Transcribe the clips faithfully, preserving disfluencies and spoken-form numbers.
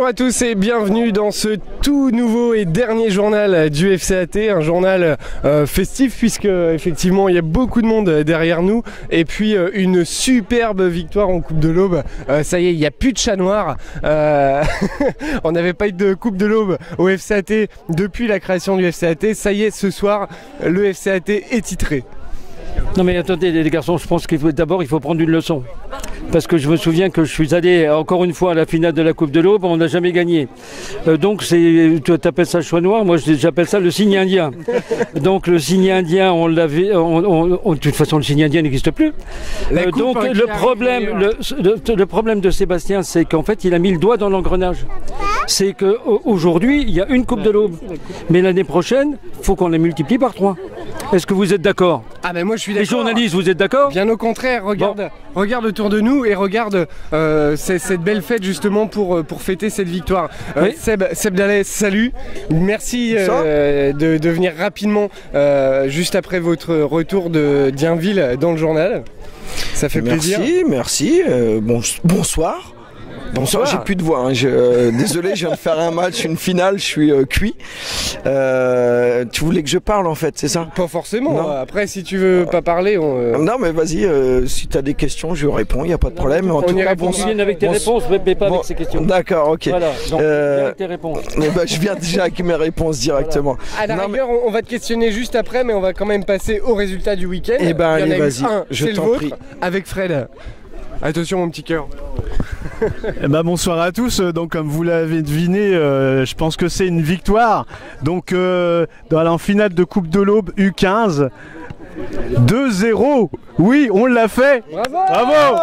Bonjour à tous et bienvenue dans ce tout nouveau et dernier journal du F C A T, un journal euh, festif puisque effectivement il y a beaucoup de monde derrière nous et puis euh, une superbe victoire en Coupe de l'Aube. Euh, ça y est, il n'y a plus de chat noir. Euh, on n'avait pas eu de Coupe de l'Aube au F C A T depuis la création du F C A T. Ça y est, ce soir, le F C A T est titré. Non mais attendez les garçons, je pense qu'il faut d'abord il faut prendre une leçon. Parce que je me souviens que je suis allé encore une fois à la finale de la Coupe de l'Aube, on n'a jamais gagné. Euh, donc c'est, tu appelles ça le choix noir, moi j'appelle ça le signe indien. Donc le signe indien, on l'avait, on, on, on, de toute façon le signe indien n'existe plus. Euh, donc le problème, le, le, le problème de Sébastien, c'est qu'en fait il a mis le doigt dans l'engrenage. C'est qu'aujourd'hui il y a une Coupe de l'Aube, mais l'année prochaine, il faut qu'on la multiplie par trois. Est-ce que vous êtes d'accord? Ah ben moi je suis d'accord. Les journalistes, vous êtes d'accord? Bien au contraire, regarde, bon. regarde autour de nous et regarde euh, cette belle fête justement pour, pour fêter cette victoire. Euh, oui. Seb, Seb Dallet, salut. Merci euh, de, de venir rapidement euh, juste après votre retour de Dienville dans le journal. Ça fait merci, plaisir. Merci, merci. Euh, bon, bonsoir. Bonsoir, j'ai plus de voix, hein. je, euh, désolé, je viens de faire un match, une finale, je suis euh, cuit. Euh, tu voulais que je parle en fait, c'est ça? Pas forcément, non. Après si tu veux pas parler... On, euh... Non mais vas-y, euh, si tu as des questions, je réponds, il n'y a pas de problème. Non, en on tout y cas, répond bien avec tes bon, réponses, mais pas bon, avec ces questions. D'accord, ok. Voilà, donc euh, viens avec tes réponses. Bah, je viens déjà avec mes réponses directement. Voilà. À la non, rigueur, mais... on va te questionner juste après, mais on va quand même passer au résultat du week-end. Eh ben allez, vas-y, je t'en prie. Avec Fred. Attention mon petit cœur. Eh ben, bonsoir à tous, donc comme vous l'avez deviné, euh, je pense que c'est une victoire. Donc euh, dans la finale de Coupe de l'Aube U quinze, deux zéro, oui on l'a fait. Bravo, bravo.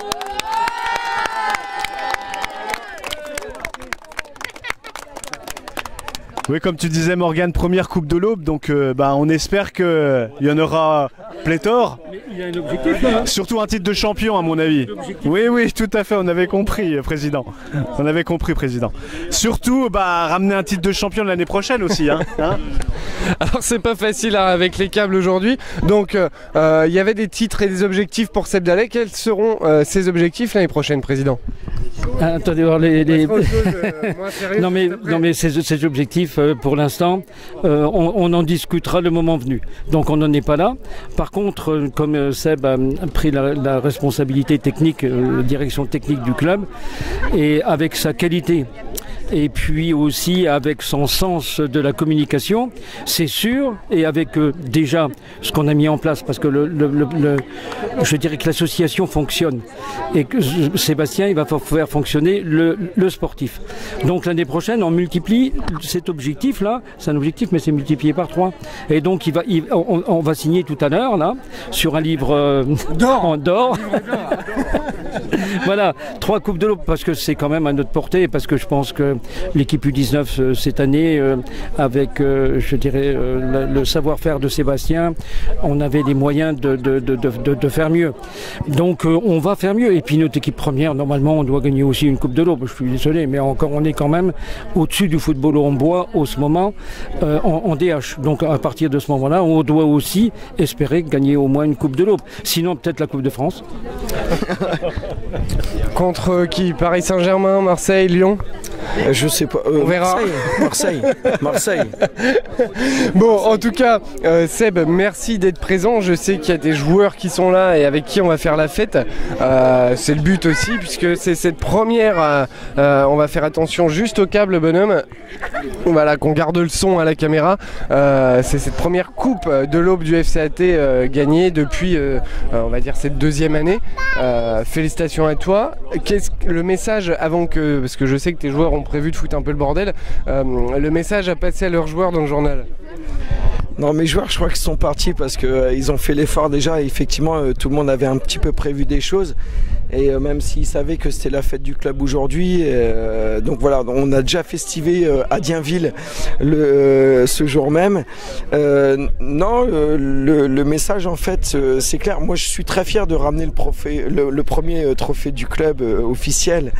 Oui, comme tu disais Morgane, première Coupe de l'Aube, donc euh, bah, on espère qu'il y en aura pléthore. Mais il y a un objectif là. Surtout un titre de champion à mon avis. Oui, oui, tout à fait, on avait compris, Président. On avait compris, Président. Surtout, bah, ramener un titre de champion l'année prochaine aussi. Hein, hein. Alors c'est pas facile hein, avec les câbles aujourd'hui, donc il euh, y avait des titres et des objectifs pour Seb Dallet. Quels seront euh, ces objectifs l'année prochaine, Président? Ah, attendez voir les... les... Chose, euh, sérieux, non, mais, non mais ces, ces objectifs, euh, pour l'instant, euh, on, on en discutera le moment venu. Donc on n'en est pas là. Par contre, euh, comme euh, Seb a pris la, la responsabilité technique, euh, direction technique du club, et avec sa qualité, et puis aussi avec son sens de la communication, c'est sûr, et avec euh, déjà ce qu'on a mis en place, parce que le, le, le, le, je dirais que l'association fonctionne, et que Sébastien il va faire fonctionner le, le sportif. Donc l'année prochaine, on multiplie cet objectif-là, c'est un objectif, mais c'est multiplié par trois. Et donc il va, il, on, on va signer tout à l'heure, là, sur un livre euh, d'or. en d'or. Voilà, trois Coupes de l'Aube, parce que c'est quand même à notre portée, parce que je pense que l'équipe U dix-neuf euh, cette année, euh, avec, euh, je dirais, euh, le, le savoir-faire de Sébastien, on avait les moyens de, de, de, de, de faire mieux. Donc euh, on va faire mieux. Et puis notre équipe première, normalement, on doit gagner aussi une Coupe de l'Aube. Je suis désolé, mais encore, on est quand même au-dessus du football en bois, au ce moment, euh, en, en D H. Donc à partir de ce moment-là, on doit aussi espérer gagner au moins une Coupe de l'Aube. Sinon, peut-être la Coupe de France. Contre qui? Paris Saint-Germain, Marseille, Lyon? Je sais pas. Euh, On verra. Marseille. Marseille. Marseille. Bon, en tout cas, euh, Seb, merci d'être présent. Je sais qu'il y a des joueurs qui sont là et avec qui on va faire la fête. Euh, c'est le but aussi, puisque c'est cette première. Euh, euh, on va faire attention juste au câble, bonhomme. Voilà, qu'on garde le son à la caméra. Euh, c'est cette première coupe de l'Aube du F C A T euh, gagnée depuis, euh, on va dire, cette deuxième année. Euh, félicitations à toi. Qu'est-ce que le message avant que, parce que je sais que tes joueurs ont prévu de foutre un peu le bordel, euh, le message à passer à leurs joueurs dans le journal? Non, mes joueurs, je crois qu'ils sont partis parce qu'ils euh, ont fait l'effort déjà. Et effectivement, euh, tout le monde avait un petit peu prévu des choses. Et euh, même s'ils savaient que c'était la fête du club aujourd'hui, euh, donc voilà, on a déjà festivé euh, à Dienville le, euh, ce jour même. Euh, non, euh, le, le message en fait, euh, c'est clair. Moi, je suis très fier de ramener le, profé, le, le premier euh, trophée du club euh, officiel.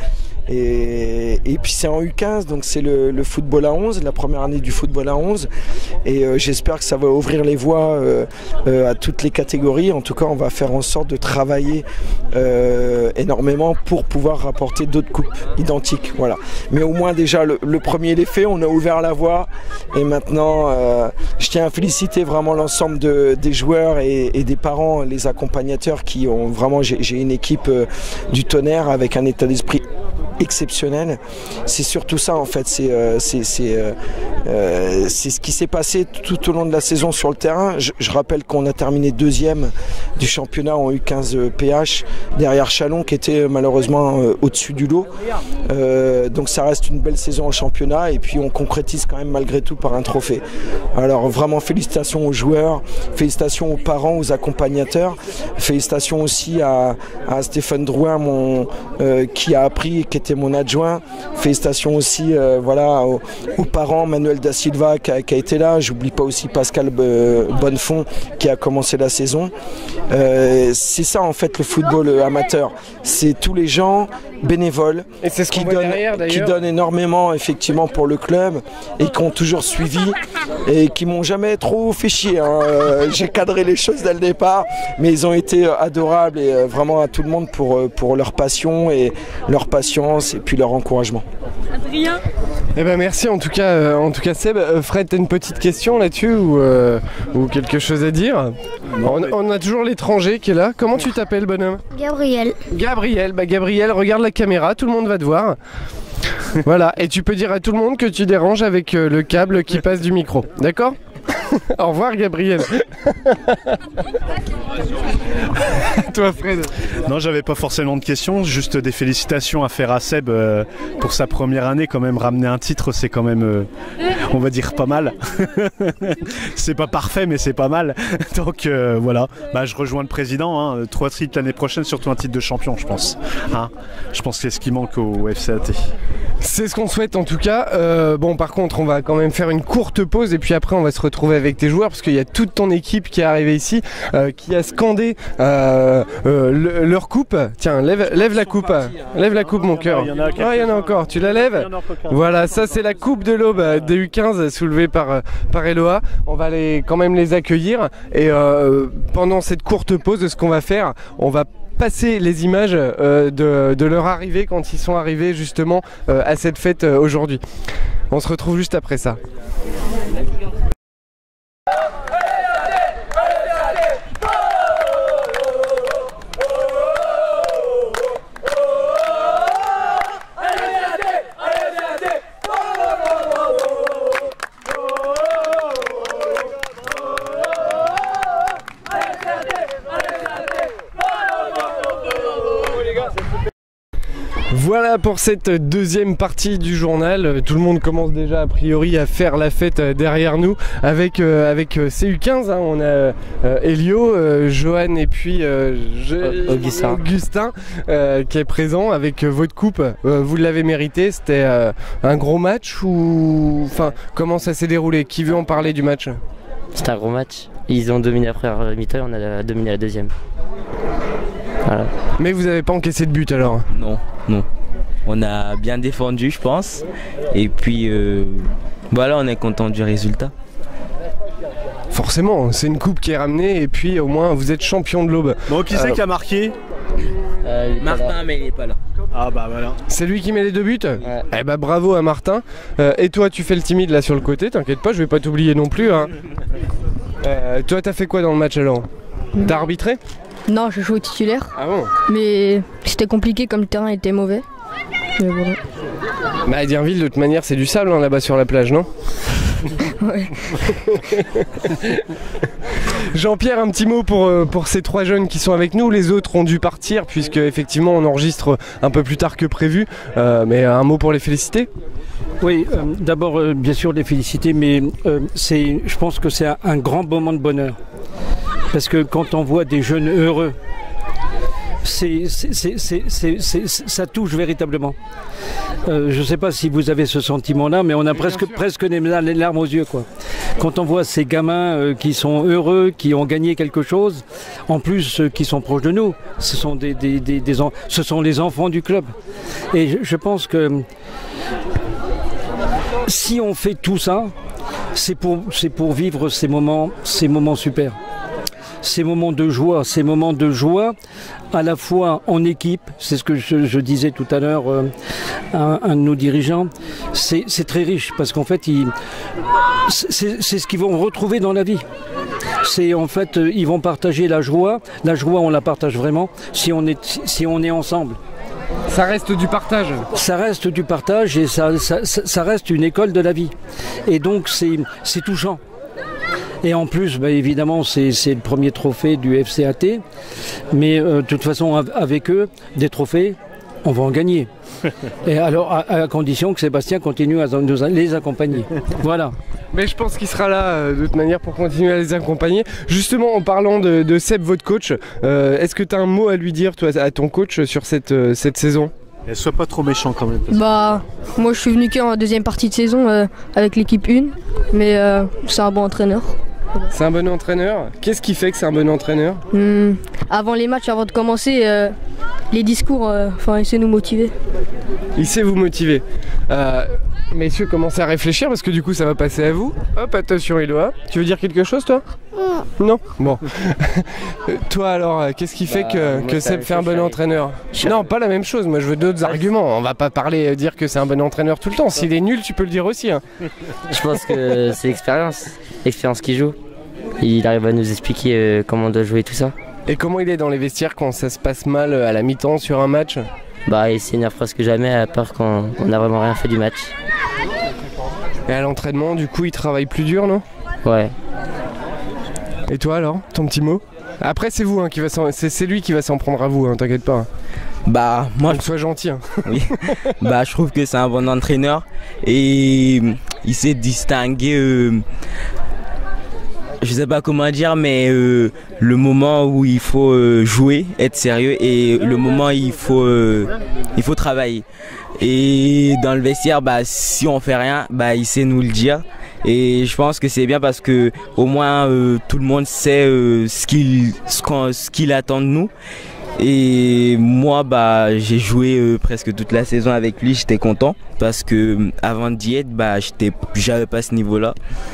Et, et puis c'est en U quinze, donc c'est le, le football à onze, la première année du football à onze. Et euh, j'espère que ça va ouvrir les voies euh, euh, à toutes les catégories. En tout cas, on va faire en sorte de travailler euh, énormément pour pouvoir rapporter d'autres coupes identiques. Voilà. Mais au moins déjà, le, le premier est fait, on a ouvert la voie. Et maintenant, euh, je tiens à féliciter vraiment l'ensemble de, des joueurs et, et des parents, les accompagnateurs qui ont vraiment... J'ai une équipe euh, du tonnerre avec un état d'esprit exceptionnel. C'est surtout ça en fait, c'est euh, c'est euh, euh, ce qui s'est passé tout au long de la saison sur le terrain. Je, je rappelle qu'on a terminé deuxième du championnat en U quinze P H derrière Chalon qui était malheureusement euh, au-dessus du lot. Euh, donc ça reste une belle saison au championnat et puis on concrétise quand même malgré tout par un trophée. Alors vraiment félicitations aux joueurs, félicitations aux parents, aux accompagnateurs, félicitations aussi à, à Stéphane Drouin mon, euh, qui a appris, qui était mon adjoint. Félicitations aussi euh, voilà, aux, aux parents, Manuel da Silva qui a, qui a été là. J'oublie pas aussi Pascal euh, Bonnefond qui a commencé la saison. Euh, c'est ça en fait le football amateur. C'est tous les gens bénévoles et ce qui, donnent, derrière, qui donnent énormément effectivement pour le club et qui ont toujours suivi et qui m'ont jamais trop fait chier. Hein. Euh, J'ai cadré les choses dès le départ, mais ils ont été adorables et euh, vraiment à tout le monde pour, pour leur passion et leur patience et puis leur encouragement. Adrien. Eh ben merci en tout cas, euh, en tout cas Seb. Euh, Fred, t'as une petite question là-dessus ou, euh, ou quelque chose à dire? on, on a toujours l'étranger qui est là. Comment tu t'appelles, bonhomme? Gabriel. Gabriel, bah Gabriel, regarde la caméra, tout le monde va te voir. Voilà, et tu peux dire à tout le monde que tu déranges avec euh, le câble qui passe du micro, d'accord? Au revoir Gabriel. Toi Fred. Non, j'avais pas forcément de questions, juste des félicitations à faire à Seb euh, pour sa première année. Quand même ramener un titre, c'est quand même, euh, on va dire, pas mal. C'est pas parfait, mais c'est pas mal. Donc euh, voilà, bah, je rejoins le président, hein, trois titres l'année prochaine, surtout un titre de champion, je pense. Hein, je pense que c'est ce qui manque au F C A T. C'est ce qu'on souhaite en tout cas. Euh, bon, par contre, on va quand même faire une courte pause et puis après, on va se retrouver avec tes joueurs parce qu'il y a toute ton équipe qui est arrivée ici, euh, qui a scandé euh, euh, le, leur coupe. Tiens, lève, lève la coupe, lève la coupe, mon cœur. Il y en a, ah, il y en a encore. Tu la lèves? Voilà, ça c'est la coupe de l'Aube des U quinze soulevée par par Eloa. On va les, quand même les accueillir et euh, pendant cette courte pause, ce qu'on va faire, on va passer les images euh, de, de leur arrivée quand ils sont arrivés justement euh, à cette fête euh, aujourd'hui. On se retrouve juste après ça. Voilà pour cette deuxième partie du journal. Tout le monde commence déjà a priori à faire la fête derrière nous avec, euh, avec C U quinze. Hein. On a euh, Elio, euh, Johan et puis euh, je... Augustin, Augustin euh, qui est présent avec euh, votre coupe. Euh, vous l'avez mérité. C'était euh, un gros match ou enfin comment ça s'est déroulé? Qui veut en parler du match? C'était un gros match. Ils ont dominé la première mi-temps et on a dominé la deuxième. Voilà. Mais vous n'avez pas encaissé de but alors? Non, non. On a bien défendu, je pense. Et puis, euh, voilà, on est content du résultat. Forcément, c'est une coupe qui est ramenée et puis au moins vous êtes champion de l'Aube. Bon, qui c'est euh... qui a marqué? euh, Martin, mais il n'est pas là. Ah bah voilà. C'est lui qui met les deux buts? Ouais. Eh bah bravo à Martin. Euh, et toi, tu fais le timide là sur le côté, t'inquiète pas, je vais pas t'oublier non plus. Hein. euh, toi, t'as fait quoi dans le match alors? T'as arbitré? Non, je joue au titulaire. Ah bon? Mais c'était compliqué comme le terrain était mauvais. Mais voilà. Bah à Dirville, de toute manière, c'est du sable hein, là-bas sur la plage, non? Ouais. Jean-Pierre, un petit mot pour, pour ces trois jeunes qui sont avec nous. Les autres ont dû partir puisque effectivement on enregistre un peu plus tard que prévu. Euh, mais un mot pour les féliciter? Oui, euh, d'abord euh, bien sûr les féliciter, mais euh, c'est, je pense que c'est un, un grand moment de bonheur. Parce que quand on voit des jeunes heureux, c'est, c'est, c'est, c'est, c'est, c'est, ça touche véritablement. Euh, je ne sais pas si vous avez ce sentiment-là, mais on a presque, presque des larmes aux yeux, quoi. quand on voit ces gamins euh, qui sont heureux, qui ont gagné quelque chose, en plus ceux qui sont proches de nous, ce sont, des, des, des, des en... ce sont les enfants du club. Et je, je pense que si on fait tout ça, c'est pour, c'est pour vivre ces moments, ces moments super. Ces moments de joie, ces moments de joie à la fois en équipe, c'est ce que je, je disais tout à l'heure euh, à un de nos dirigeants, c'est très riche parce qu'en fait, c'est ce qu'ils vont retrouver dans la vie. C'est en fait, ils vont partager la joie. La joie, on la partage vraiment si on est, si on est ensemble. Ça reste du partage. Ça reste du partage et ça, ça, ça reste une école de la vie. Et donc, c'est touchant. Et en plus, bah, évidemment, c'est le premier trophée du F C A T. Mais euh, de toute façon, avec eux, des trophées, on va en gagner. Et alors, à, à condition que Sébastien continue à nous les accompagner. Voilà. Mais je pense qu'il sera là euh, de toute manière pour continuer à les accompagner. Justement, en parlant de, de Seb, votre coach, euh, est-ce que tu as un mot à lui dire, toi, à ton coach sur cette, euh, cette saison? Et sois pas trop méchant quand même. Bah, moi je suis venu qu'en deuxième partie de saison euh, avec l'équipe un, mais euh, c'est un bon entraîneur. C'est un bon entraîneur. Qu'est-ce qui fait que c'est un bon entraîneur? Hum, Avant les matchs, avant de commencer, euh, les discours, euh, enfin, il sait nous motiver. Il sait vous motiver. Euh, messieurs, commencez à réfléchir parce que du coup ça va passer à vous. Hop, attention Eloa. Tu veux dire quelque chose toi? Non. Non. Bon. Toi alors, qu'est-ce qui fait bah, que, que Seb fait un bon entraîneur? Non, pas la même chose. Moi je veux d'autres arguments. On va pas parler, dire que c'est un bon entraîneur tout le temps. S'il est nul, tu peux le dire aussi. Hein. Je pense que c'est l'expérience. L'expérience qu'il joue. Il arrive à nous expliquer euh, comment on doit jouer tout ça. Et comment il est dans les vestiaires quand ça se passe mal à la mi-temps sur un match? Bah il s'énerve presque jamais à part quand on n'a vraiment rien fait du match. Et à l'entraînement du coup il travaille plus dur, non? Ouais. Et toi alors, ton petit mot? Après c'est vous hein, qui va c'est lui qui va s'en prendre à vous, hein, t'inquiète pas. Bah moi je sois gentil. Hein. Oui. Bah je trouve que c'est un bon entraîneur et il sait distinguer euh, je sais pas comment dire, mais euh, le moment où il faut euh, jouer, être sérieux, et le moment où il faut, euh, il faut travailler. Et dans le vestiaire, bah, si on fait rien, bah, il sait nous le dire. Et je pense que c'est bien parce que au moins euh, tout le monde sait euh, ce qu'il ce qu'on, ce qu'il attend de nous. Et moi, bah, j'ai joué euh, presque toute la saison avec lui, j'étais content parce que euh, avant d'y être, bah, j'avais pas ce niveau-là.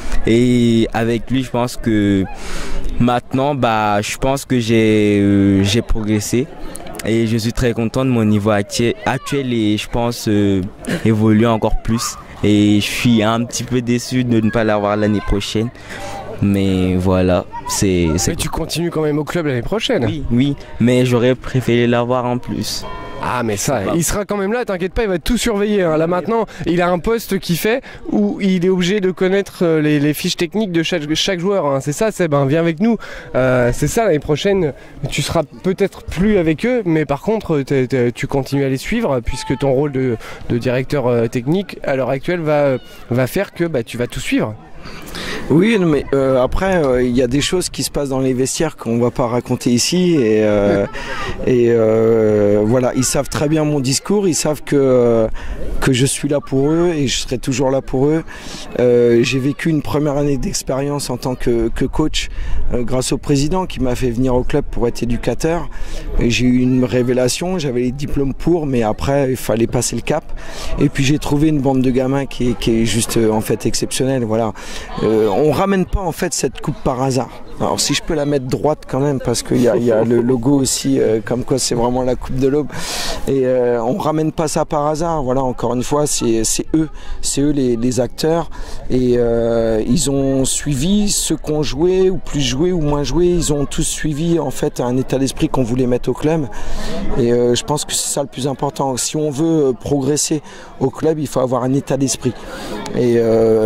Et avec lui, je pense que maintenant, bah, je pense que j'ai euh, j'ai progressé et je suis très content de mon niveau actuel, actuel et je pense euh, évoluer encore plus. Et je suis un petit peu déçu de ne pas l'avoir l'année prochaine. Mais voilà, c'est... Mais tu continues quand même au club l'année prochaine. Oui, oui, mais j'aurais préféré l'avoir en plus. Ah mais ça, il sera quand même là, t'inquiète pas, il va tout surveiller. Hein. Là maintenant, il a un poste qui fait où il est obligé de connaître les, les fiches techniques de chaque, chaque joueur. Hein. C'est ça, Seb, hein. Viens avec nous. Euh, c'est ça, l'année prochaine, tu seras peut-être plus avec eux, mais par contre, t es, t es, tu continues à les suivre puisque ton rôle de, de directeur euh, technique à l'heure actuelle va, va faire que bah, tu vas tout suivre. Oui, mais euh, après, il euh, y a des choses qui se passent dans les vestiaires qu'on va pas raconter ici. Et, euh, et euh, voilà, ils savent très bien mon discours, ils savent que, euh, que je suis là pour eux et je serai toujours là pour eux. Euh, J'ai vécu une première année d'expérience en tant que, que coach euh, grâce au président qui m'a fait venir au club pour être éducateur. J'ai eu une révélation, j'avais les diplômes pour, mais après, il fallait passer le cap. Et puis j'ai trouvé une bande de gamins qui est, qui est juste en fait exceptionnelle. Voilà. Euh, on ramène pas en fait cette coupe par hasard. Alors si je peux la mettre droite quand même parce qu'il y a, y a le logo aussi euh, comme quoi c'est vraiment la coupe de l'Aube et euh, on ramène pas ça par hasard. Voilà, encore une fois c'est eux, c'est eux les, les acteurs et euh, ils ont suivi ceux qui ont joué ou plus joué ou moins joué, ils ont tous suivi en fait un état d'esprit qu'on voulait mettre au club et euh, je pense que c'est ça le plus important. Si on veut progresser au club, il faut avoir un état d'esprit et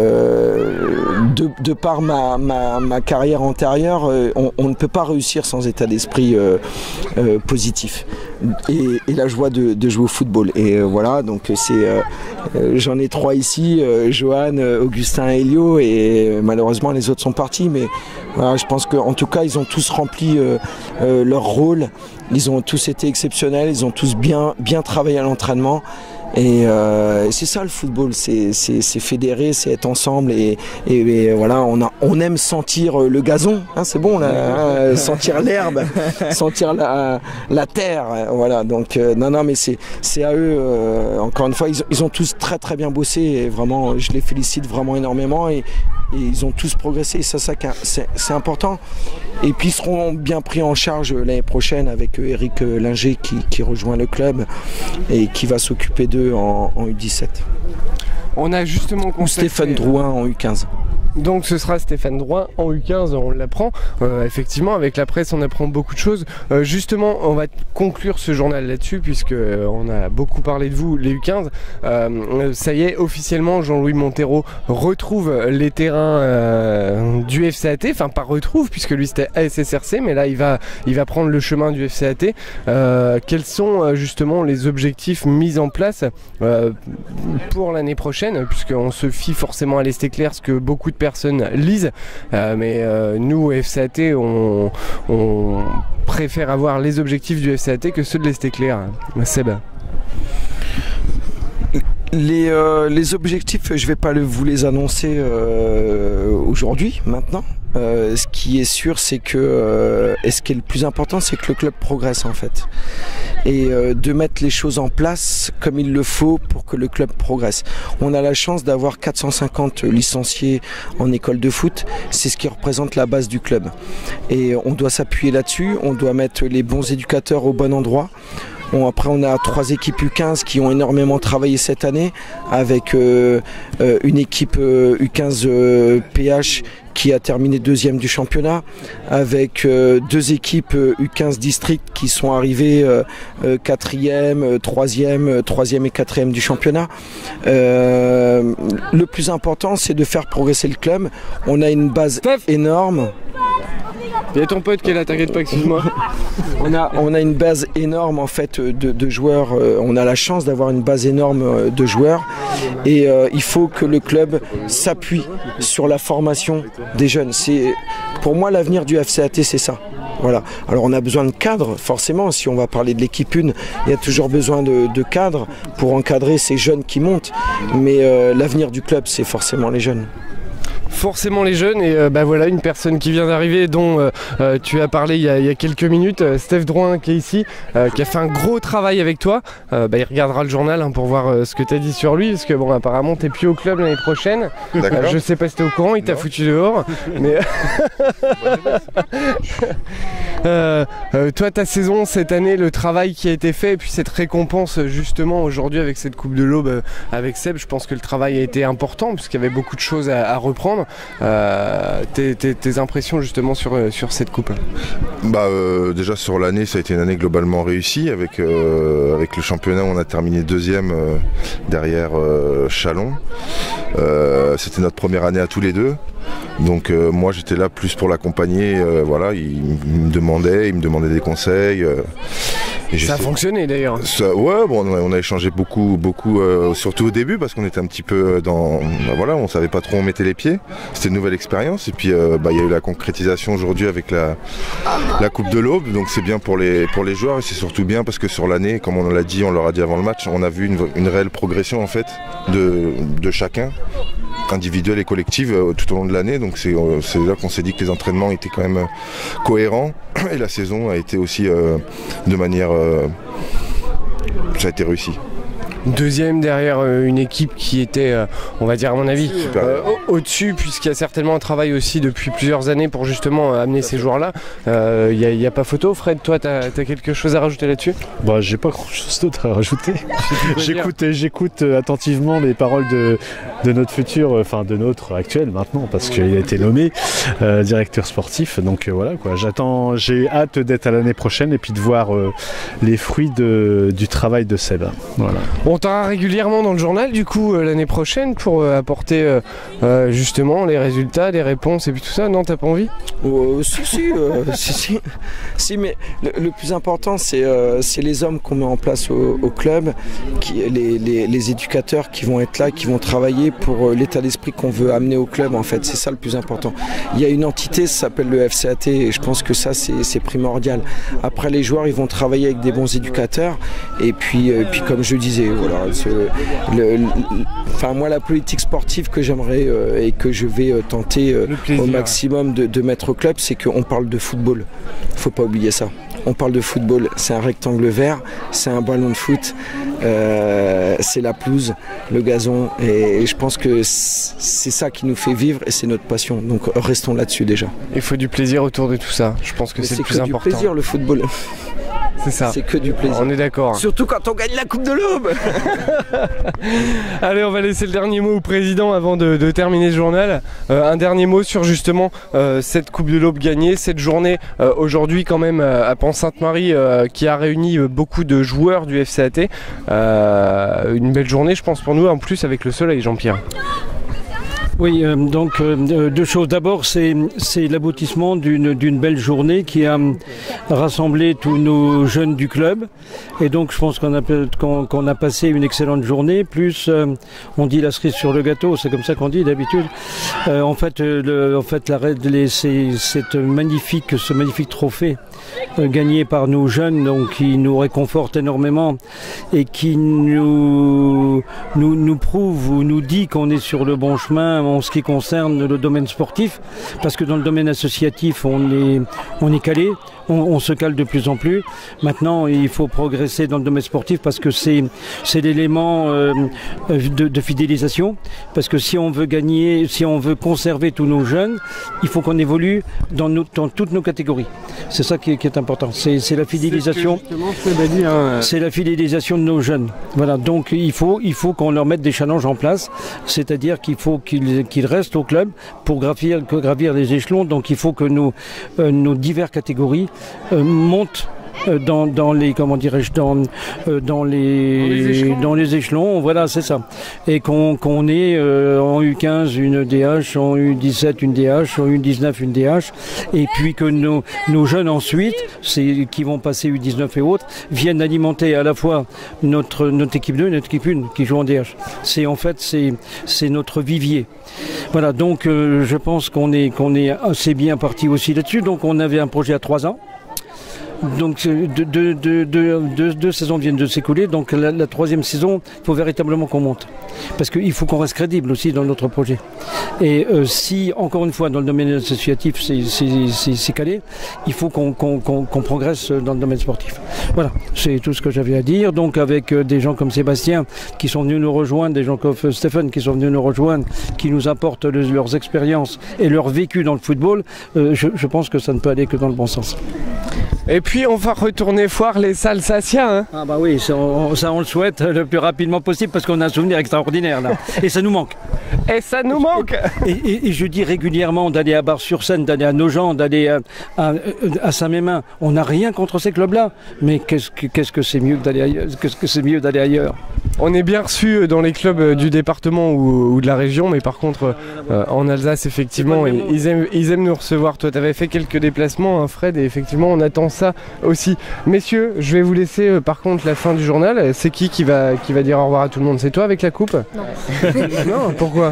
euh, de, de par ma, ma, ma carrière antérieure, On, on ne peut pas réussir sans état d'esprit euh, euh, positif et, et la joie de, de jouer au football. Et euh, voilà, donc c'est, euh, euh, j'en ai trois ici, euh, Johan, Augustin et Elio, et euh, malheureusement les autres sont partis. Mais voilà, je pense qu'en tout cas ils ont tous rempli euh, euh, leur rôle, ils ont tous été exceptionnels, ils ont tous bien, bien travaillé à l'entraînement. Et euh, c'est ça le football, c'est fédérer, c'est être ensemble et, et, et voilà, on, a, on aime sentir le gazon, hein, c'est bon là, hein, sentir l'herbe, sentir la, la terre, voilà. Donc euh, non non mais c'est à eux, euh, encore une fois, ils, ils ont tous très très bien bossé et vraiment je les félicite vraiment énormément et, et ils ont tous progressé, et ça, ça c'est important. Et puis ils seront bien pris en charge l'année prochaine avec Eric Linger qui, qui rejoint le club et qui va s'occuper d'eux en, en U dix-sept. On a justement Ou Stéphane Drouin en U quinze. Donc ce sera Stéphane Drouin en U quinze, on l'apprend. Euh, effectivement, avec la presse, on apprend beaucoup de choses. Euh, justement, on va conclure ce journal là-dessus, puisque euh, on a beaucoup parlé de vous, les U quinze. Euh, ça y est, officiellement, Jean-Louis Montero retrouve les terrains euh, du F C A T. Enfin, pas retrouve, puisque lui c'était A S S R C, mais là, il va, il va prendre le chemin du F C A T. Euh, quels sont euh, justement les objectifs mis en place euh, pour l'année prochaine, puisqu'on se fie forcément à l'Est Clair, ce que beaucoup de personnes lisent, euh, mais euh, nous F C A T on, on préfère avoir les objectifs du F C A T que ceux de l'Est Clair. Seb. Les, euh, les objectifs, je ne vais pas le, vous les annoncer euh, aujourd'hui, maintenant. Euh, ce qui est sûr, c'est que, euh, et ce qui est le plus important, c'est que le club progresse en fait. Et euh, de mettre les choses en place comme il le faut pour que le club progresse. On a la chance d'avoir quatre cent cinquante licenciés en école de foot, c'est ce qui représente la base du club. Et on doit s'appuyer là-dessus, on doit mettre les bons éducateurs au bon endroit. Bon, après on a trois équipes U quinze qui ont énormément travaillé cette année avec euh, euh, une équipe euh, U quinze euh, P H qui a terminé deuxième du championnat, avec euh, deux équipes euh, U quinze District qui sont arrivées euh, euh, quatrième, euh, troisième, euh, troisième et quatrième du championnat. Euh, le plus important, c'est de faire progresser le club. On a une base énorme. Il y a ton pote qui est là, t'inquiète pas, excuse-moi. on, a, on a une base énorme en fait de, de joueurs, on a la chance d'avoir une base énorme de joueurs et euh, il faut que le club s'appuie sur la formation des jeunes. Pour moi l'avenir du F C A T c'est ça. Voilà. Alors on a besoin de cadres, forcément, si on va parler de l'équipe une, il y a toujours besoin de, de cadres pour encadrer ces jeunes qui montent, mais euh, l'avenir du club c'est forcément les jeunes. Forcément les jeunes et euh, bah voilà une personne qui vient d'arriver dont euh, euh, tu as parlé il y a, il y a quelques minutes, euh, Steph Drouin qui est ici, euh, qui a fait un gros travail avec toi. Euh, bah, il regardera le journal hein, pour voir euh, ce que tu as dit sur lui, parce que bon apparemment t'es plus au club l'année prochaine. Euh, je sais pas si t'es au courant, il t'a foutu dehors. Mais euh, euh, toi ta saison cette année, le travail qui a été fait et puis cette récompense justement aujourd'hui avec cette Coupe de l'Aube euh, avec Seb, je pense que le travail a été important puisqu'il y avait beaucoup de choses à, à reprendre. Euh, tes, tes, tes impressions justement sur, sur cette coupe? Bah, euh, déjà sur l'année, ça a été une année globalement réussie avec, euh, avec le championnat où on a terminé deuxième euh, derrière euh, Chalon. Euh, C'était notre première année à tous les deux. Donc euh, moi j'étais là plus pour l'accompagner, euh, voilà, il, il me demandait, il me demandait des conseils. Euh, et ça a fonctionné d'ailleurs. Ouais, bon, on a, on a échangé beaucoup, beaucoup, euh, surtout au début parce qu'on était un petit peu dans, bah, voilà, on savait pas trop où on mettait les pieds. C'était une nouvelle expérience et puis euh, bah, il y a eu la concrétisation aujourd'hui avec la, la Coupe de l'Aube, donc c'est bien pour les, pour les joueurs et c'est surtout bien parce que sur l'année, comme on l'a dit, on leur a dit avant le match, on a vu une, une réelle progression en fait de, de chacun, individuelle et collective euh, tout au long de l'année, donc c'est euh, là qu'on s'est dit que les entraînements étaient quand même euh, cohérents et la saison a été aussi euh, de manière euh, ça a été réussi. Deuxième derrière euh, une équipe qui était, euh, on va dire à mon avis, euh, au-dessus, puisqu'il y a certainement un travail aussi depuis plusieurs années pour justement euh, amener ces joueurs-là. Il euh, n'y a, a pas photo. Fred, toi, tu as, as quelque chose à rajouter là-dessus? Bah, j'ai pas grand-chose d'autre à rajouter. J'écoute attentivement les paroles de, de notre futur, enfin de notre actuel maintenant, parce qu'il a été nommé euh, directeur sportif. Donc euh, voilà quoi. J'attends, j'ai hâte d'être à l'année prochaine et puis de voir euh, les fruits de, du travail de Seb. Voilà. On t'aura régulièrement dans le journal du coup euh, l'année prochaine pour euh, apporter euh, euh, justement les résultats, les réponses et puis tout ça. Non, t'as pas envie? euh, si, si, euh, si, si, si, mais le, le plus important c'est euh, les hommes qu'on met en place au, au club, qui, les, les, les éducateurs qui vont être là, qui vont travailler pour euh, l'état d'esprit qu'on veut amener au club en fait. C'est ça le plus important. Il y a une entité, ça s'appelle le F C A T et je pense que ça c'est primordial. Après les joueurs ils vont travailler avec des bons éducateurs et puis, euh, puis comme je disais, Voilà, le, le, enfin, moi, la politique sportive que j'aimerais euh, et que je vais euh, tenter euh, au maximum de, de mettre au club, c'est qu'on parle de football. Il ne faut pas oublier ça. On parle de football, c'est un rectangle vert, c'est un ballon de foot, euh, c'est la pelouse, le gazon, et je pense que c'est ça qui nous fait vivre et c'est notre passion. Donc restons là-dessus déjà. Il faut du plaisir autour de tout ça. Je pense que c'est le plus important. C'est du plaisir le football. C'est ça. C'est que du plaisir. On est d'accord. Surtout quand on gagne la Coupe de l'Aube. Allez, on va laisser le dernier mot au président avant de, de terminer ce journal. Euh, un dernier mot sur justement euh, cette Coupe de l'Aube gagnée, cette journée euh, aujourd'hui quand même euh, à Pont-Sainte-Marie euh, qui a réuni euh, beaucoup de joueurs du F C A T. Euh, une belle journée je pense pour nous en plus avec le soleil, Jean-Pierre. Oui, euh, donc euh, deux choses. D'abord, c'est l'aboutissement d'une d'une belle journée qui a rassemblé tous nos jeunes du club. Et donc, je pense qu'on a, qu'on, qu'on a passé une excellente journée. Plus, euh, on dit la cerise sur le gâteau, c'est comme ça qu'on dit d'habitude. Euh, en fait, le, en fait la, les, cette magnifique, ce magnifique trophée euh, gagné par nos jeunes, donc qui nous réconforte énormément et qui nous, nous, nous prouve ou nous dit qu'on est sur le bon chemin en ce qui concerne le domaine sportif, parce que dans le domaine associatif, on est, on est calé, on, on se cale de plus en plus. Maintenant, il faut progresser dans le domaine sportif parce que c'est l'élément euh, de, de fidélisation. Parce que si on veut gagner, si on veut conserver tous nos jeunes, il faut qu'on évolue dans, nos, dans toutes nos catégories. C'est ça qui est, qui est important. C'est la fidélisation. C'est la fidélisation de nos jeunes. Voilà. Donc il faut, il faut qu'on leur mette des challenges en place. C'est-à-dire qu'il faut qu'ils qu'ils restent au club pour gravir, gravir les échelons. Donc il faut que nos, euh, nos diverses catégories euh, montent Dans, dans les comment dirais-je dans, euh, dans les dans les échelons, dans les échelons voilà c'est ça, et qu'on qu'on ait euh, en U quinze une D H, en U dix-sept une D H, en U dix-neuf une D H, et puis que nos, nos jeunes ensuite c'est qui vont passer U dix-neuf et autres viennent alimenter à la fois notre notre équipe deux et notre équipe un qui joue en D H. C'est en fait c'est c'est notre vivier. Voilà, donc euh, je pense qu'on est qu'on est assez bien parti aussi là-dessus. Donc on avait un projet à trois ans. Donc deux, deux, deux, deux, deux, deux saisons viennent de s'écouler, donc la, la troisième saison, il faut véritablement qu'on monte. Parce qu'il faut qu'on reste crédible aussi dans notre projet. Et euh, si, encore une fois, dans le domaine associatif, c'est calé, il faut qu'on qu'on, qu'on, qu'on progresse dans le domaine sportif. Voilà, c'est tout ce que j'avais à dire. Donc avec euh, des gens comme Sébastien qui sont venus nous rejoindre, des gens comme euh, Stéphane qui sont venus nous rejoindre, qui nous apportent le, leurs expériences et leur vécu dans le football, euh, je, je pense que ça ne peut aller que dans le bon sens. Et puis on va retourner voir les Alsaciens. Hein. Ah bah oui, ça on, ça on le souhaite le plus rapidement possible parce qu'on a un souvenir extraordinaire là. Et ça nous manque. Et ça nous manque. Et, et, et je dis régulièrement d'aller à Bar-sur-Seine, d'aller à Nogent, d'aller à, à, à Saint-Mémin. On n'a rien contre ces clubs-là. Mais qu'est-ce que qu'est-ce que c'est mieux d'aller ailleurs, qu'est-ce que c'est mieux d'aller ailleurs. On est bien reçu dans les clubs du département ou, ou de la région, mais par contre euh, en Alsace effectivement ils, ils, aiment, ils aiment nous recevoir. Toi tu avais fait quelques déplacements, hein, Fred, et effectivement on attend ça aussi. Messieurs, je vais vous laisser euh, par contre la fin du journal. C'est qui qui va, qui va dire au revoir à tout le monde? C'est toi avec la coupe? Non. Non, pourquoi?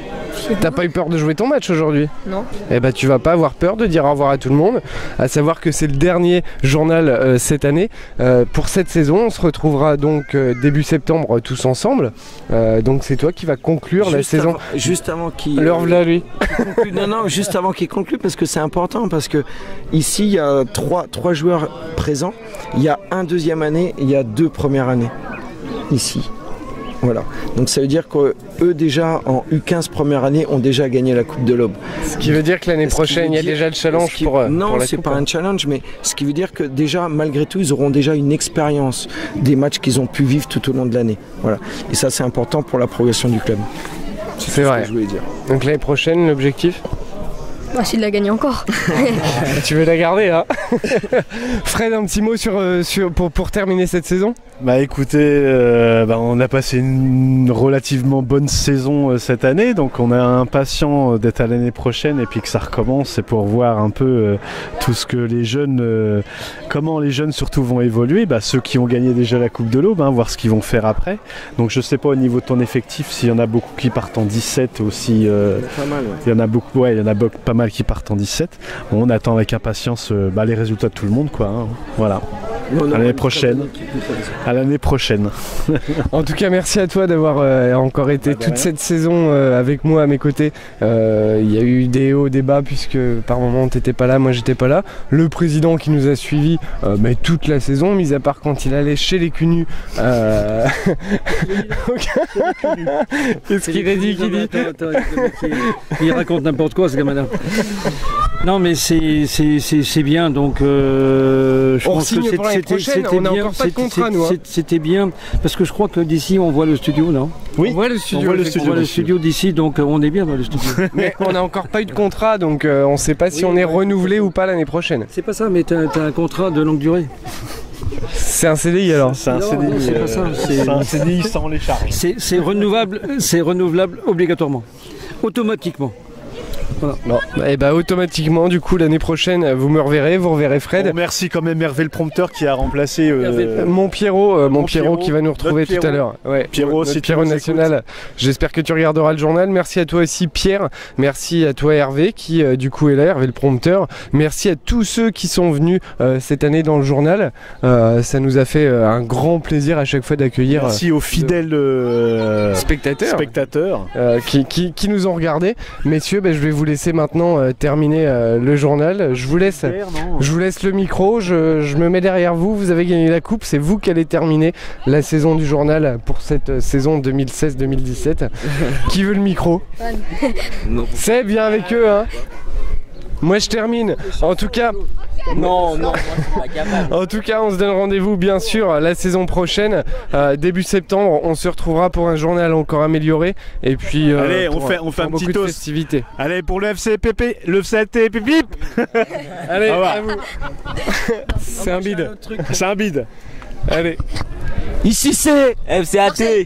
T'as pas eu peur de jouer ton match aujourd'hui? Non. Eh ben tu vas pas avoir peur de dire au revoir à tout le monde. À savoir que c'est le dernier journal euh, cette année euh, pour cette saison. On se retrouvera donc euh, début septembre euh, tous ensemble. Euh, donc c'est toi qui va conclure juste la saison. Avant, juste avant qu'il. L'heure là lui. Conclue, non non, juste avant qu'il conclue parce que c'est important parce que ici il y a trois trois joueurs présents. Il y a un deuxième année, et il y a deux premières années ici. Voilà, donc ça veut dire qu'eux déjà en U quinze première année ont déjà gagné la Coupe de l'Aube. Ce qui veut dire que l'année prochaine il y a déjà le challenge qui, pour, non, pour la c'est coupe. pas un challenge, mais ce qui veut dire que déjà malgré tout ils auront déjà une expérience des matchs qu'ils ont pu vivre tout au long de l'année. Voilà, et ça c'est important pour la progression du club. C'est vrai. Ce que je voulais dire. Donc l'année prochaine l'objectif? Bah, c'est de la gagner encore. Tu veux la garder hein? Fred, un petit mot sur, euh, sur, pour, pour terminer cette saison? Bah écoutez, euh, bah, on a passé une relativement bonne saison euh, cette année, donc on est impatient d'être à l'année prochaine et puis que ça recommence, et pour voir un peu euh, tout ce que les jeunes, euh, comment les jeunes surtout vont évoluer, bah, ceux qui ont gagné déjà la Coupe de l'Aube, hein, voir ce qu'ils vont faire après. Donc je sais pas au niveau de ton effectif s'il y en a beaucoup qui partent en dix-sept aussi. Euh, pas mal, ouais. Il y en a beaucoup, ouais, il y en a beaucoup, pas mal qui partent en dix-sept. Bon, on attend avec impatience euh, bah, les résultats de tout le monde, quoi. Hein, voilà. À l'année prochaine. À l'année prochaine. En tout cas, merci à toi d'avoir euh, encore été toute cette saison euh, avec moi à mes côtés. Euh, Il y a eu des hauts, des bas, puisque par moment t'étais pas là, moi j'étais pas là. Le président qui nous a suivis euh, mais toute la saison, mis à part quand il allait chez les cunus. Euh... Qu'est-ce qu'il a dit, qu'il dit Il raconte n'importe quoi, ce gamin-là. Non, mais c'est bien, donc euh, je on pense signe que pour l'année prochaine, on n'a encore pas de contrat, nous. Hein. C'était bien, parce que je crois que d'ici on voit le studio, non? Oui, on voit le studio, on voit le studio, on voit le studio d'ici, donc euh, on est bien dans le studio. Mais on n'a encore pas eu de contrat, donc euh, on ne sait pas si oui, on est ouais, renouvelé ou pas l'année prochaine. C'est pas ça, mais tu as, as un contrat de longue durée. C'est un C D I alors? C'est un C D I, c'est pas ça. C'est un C D I sans les charges. C'est renouvelable, c'est renouvelable obligatoirement, automatiquement. Voilà. Bon, et bah automatiquement du coup l'année prochaine vous me reverrez, vous reverrez Fred. Bon, merci quand même Hervé le prompteur qui a remplacé euh... mon Pierrot, euh, mon, mon Pierrot, Pierrot qui va nous retrouver tout à l'heure. Ouais, Pierrot, c'est Pierrot national. J'espère que tu regarderas le journal. Merci à toi aussi Pierre, merci à toi Hervé qui euh, du coup est là, Hervé le prompteur. Merci à tous ceux qui sont venus euh, cette année dans le journal. Euh, ça nous a fait euh, un grand plaisir à chaque fois d'accueillir. Merci euh, aux fidèles euh, spectateurs, spectateurs. Euh, qui, qui, qui nous ont regardés. Messieurs, bah, je vais vous laisser maintenant euh, terminer euh, le journal. Je vous laisse, je vous laisse le micro. Je, je me mets derrière vous. Vous avez gagné la coupe. C'est vous qui allez terminer la saison du journal pour cette euh, saison deux mille seize deux mille dix-sept. Qui veut le micro? C'est bien avec eux, hein. Moi je termine. En tout cas, non, non, moi, je suis pas capable. En tout cas, on se donne rendez-vous bien sûr la saison prochaine, euh, début septembre. On se retrouvera pour un journal encore amélioré. Et puis, euh, allez, on pour, fait, on fait un petit toast. Festivités. Allez pour le F C P P, le F C T P P. Allez, à vous. C'est un bide. C'est un bide. Allez. Ici c'est F C A T.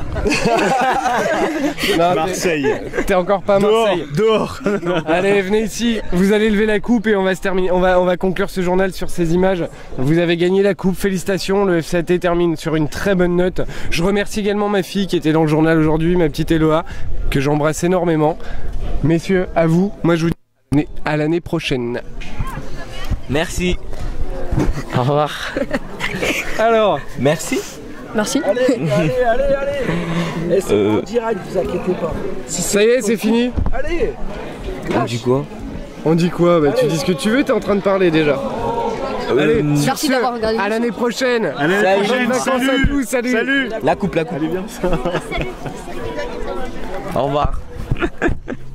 Non, Marseille. T'es encore pas à Marseille. Dehors, dehors. Allez, venez ici. Vous allez lever la coupe et on va se terminer. On va, on va conclure ce journal sur ces images. Vous avez gagné la coupe. Félicitations. Le F C A T termine sur une très bonne note. Je remercie également ma fille qui était dans le journal aujourd'hui, ma petite Eloa, que j'embrasse énormément. Messieurs, à vous. Moi, je vous dis à l'année prochaine. Merci. Au revoir. Alors, merci. Merci. Allez, allez, allez, allez. Et c'est euh... en direct, vous inquiétez pas. Si ça y est, c'est fini. Allez. On dit quoi? On dit quoi? Bah, tu dis ce que tu veux, t'es en train de parler déjà. Euh, Allez, merci d'avoir regardé. À l'année prochaine. À l'année prochaine. Salut. À tous, salut. Salut. La coupe, la coupe. Allez, bien ça. Au revoir.